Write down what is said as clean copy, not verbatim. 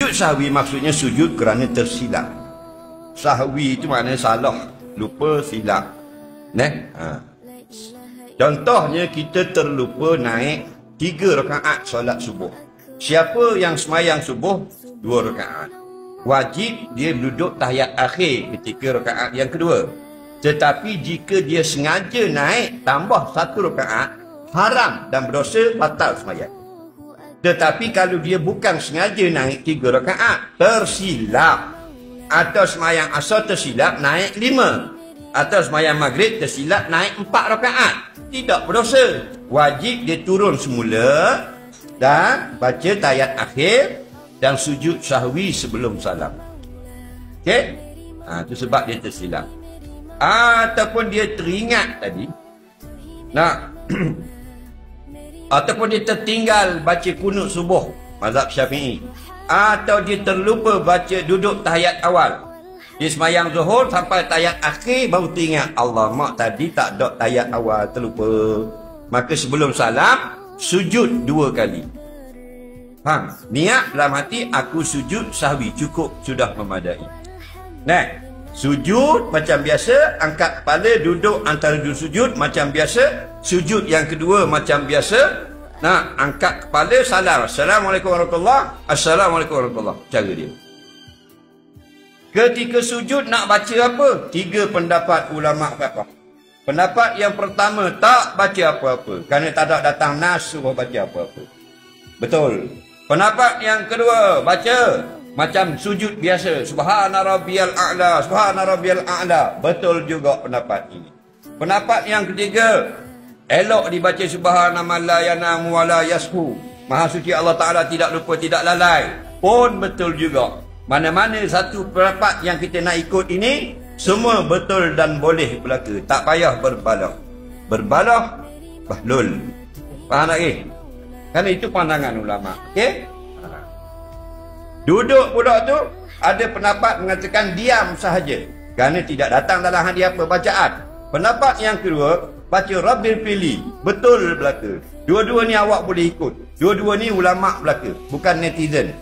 Sujud sahwi maksudnya sujud kerana tersilap. Sahwi itu maknanya salah, lupa, silap. Contohnya kita terlupa naik 3 rakaat solat subuh. Siapa yang semayang subuh 2 rakaat, wajib dia duduk tahiyat akhir ketika rakaat yang kedua. Tetapi jika dia sengaja naik tambah 1 rakaat, haram dan berdosa, batal semayang. Tetapi kalau dia bukan sengaja naik 3 rakaat, tersilap, atau semayang asar tersilap naik 5, atau semayang maghrib tersilap naik 4 rakaat, tidak berdosa. Wajib dia turun semula dan baca tahiyat akhir dan sujud sahwi sebelum salam. Okey? Itu sebab dia tersilap. Ataupun dia teringat tadi, ataupun dia tertinggal baca kunut subuh, mazhab Syafi'i, atau dia terlupa baca duduk tahiyat awal. Dia semayang zuhur sampai tahiyat akhir baru teringat, Allah mak tadi tak ada tahiyat awal, terlupa. Maka sebelum salam sujud 2 kali. Faham? Niat dalam hati, aku sujud sahwi, cukup, sudah memadai. Sujud macam biasa, angkat kepala, duduk antara 2 sujud macam biasa. Sujud yang kedua macam biasa. Angkat kepala, salam. Assalamualaikum warahmatullahi. Assalamualaikum warahmatullahi. Cara dia. Ketika sujud nak baca apa? 3 pendapat ulama fiqh. Pendapat yang pertama, tak baca apa-apa, kerana tak ada datang nas suruh baca apa-apa. Betul. Pendapat yang kedua, baca macam sujud biasa, subhana rabbiyal a'la, subhana rabbiyal a'la. Betul juga pendapat ini. Pendapat yang ketiga, elok dibaca subhana man la yanamu wa la yashu. Maha suci Allah Ta'ala, tidak lupa, tidak lalai. Pun betul juga. Mana-mana satu pendapat yang kita nak ikut ini, semua betul dan boleh berlaku. Tak payah berbalah. Berbalah, bahlul. Faham tak ke? Kerana itu pandangan ulama. Okey? Duduk pula tu, ada pendapat mengatakan diam sahaja, kerana tidak datang dalam hadis apa bacaan. Pendapat yang kedua, baca Rabbil Fili. Betul belaka. Dua-dua ni awak boleh ikut. Dua-dua ni ulama belaka, bukan netizen.